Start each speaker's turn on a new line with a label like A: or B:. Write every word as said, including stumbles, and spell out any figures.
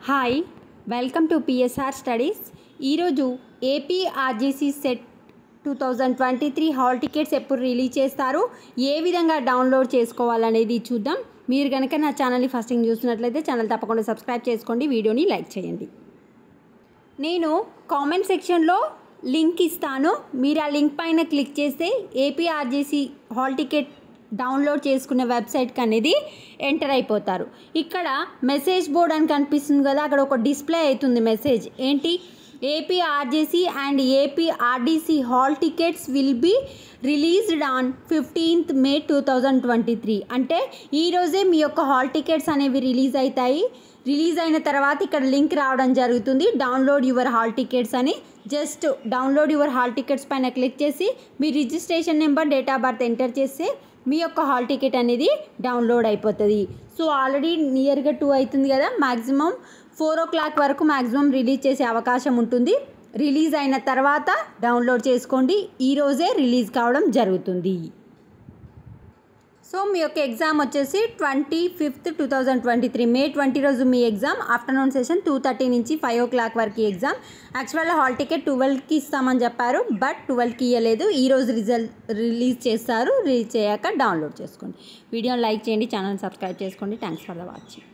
A: Hi welcome to PSR studies. ఈరోజు AP RGC CET two thousand twenty three hall tickets ఎప్పుడు release చేస్తారు, ఏ విధంగా డౌన్లోడ్ చేసుకోవాలనేది చూద్దాం. మీరు కనుక నా ఛానల్ని ఫస్ట్ టైం చూస్తున్నట్లయితే ఛానల్ తప్పకుండా సబ్స్క్రైబ్ చేసుకోండి, వీడియోని లైక్ చేయండి. నేను కామెంట్ సెక్షన్లో లింక్ ఇస్తాను, మీరు ఆ లింక్ పైన క్లిక్ చేస్తే AP RGC hall ticket download చేసుకునే వెబ్సైట్కి అనేది ఎంటర్ అయిపోతారు. ఇక్కడ మెసేజ్ బోర్డ్ అని కనిపిస్తుంది కదా, అక్కడ ఒక డిస్ప్లే అవుతుంది మెసేజ్. ఏంటి? AP RGC and AP RDC hall tickets will be released on fifteenth May two thousand twenty three అంటే ఈరోజే మీ యొక్క హాల్ టికెట్స్ అనేవి రిలీజ్ అవుతాయి. రిలీజ్ అయిన తర్వాత ఇక్కడ లింక్ రావడం జరుగుతుంది, డౌన్లోడ్ యువర్ హాల్ టికెట్స్ అని. Just download your hall tickets పైన క్లిక్ చేసి మీ registration number, date of birth enter చేస్తే మీ యొక్క హాల్ టికెట్ అనేది డౌన్లోడ్ అయిపోతుంది. సో ఆల్రెడీ నియర్గా టూ అవుతుంది కదా, మ్యాక్సిమం ఫోర్ ఓ క్లాక్ వరకు మ్యాక్సిమం రిలీజ్ చేసే అవకాశం ఉంటుంది. రిలీజ్ అయిన తర్వాత డౌన్లోడ్ చేసుకోండి, ఈరోజే రిలీజ్ కావడం జరుగుతుంది. సో మీ యొక్క ఎగ్జామ్ వచ్చేసి twenty fifth two thousand twenty three May twenty రోజు మీ exam. Afternoon session two thirty నుంచి ఫైవ్ ఓ క్లాక్ వరకు ఎగ్జామ్. యాక్చువల్గా హాల్ టికెట్ ట్వెల్వ్కి ఇస్తామని చెప్పారు, బట్ ట్వెల్వ్కి ఇవ్వలేదు. ఈరోజు రిజల్ట్ రిలీజ్ చేస్తారు, రిలీజ్ చేయాక డౌన్లోడ్ చేసుకోండి. వీడియోని లైక్ చేయండి, ఛానల్ సబ్స్క్రైబ్ చేసుకోండి. Thanks for the watching.